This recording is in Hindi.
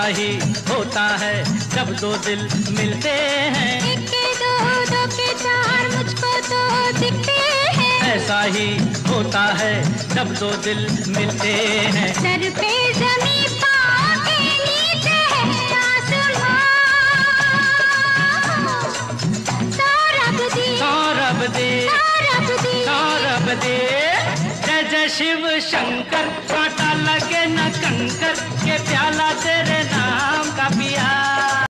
ही होता है जब दो दिल मिलते हैं। एक के दो, दो के चार, मुझको तो दिखते हैं। ऐसा ही होता है जब दो दिल मिलते हैं। सर पे ज़मीं, पाँव के नीचे है आसमां। सौरभ दे, सौरभ दे, सौरभ दे, सौरभ दे। जय जय शिव शंकर, कांटा लगे न कंकर, के प्याला तेरे नाम का पिया।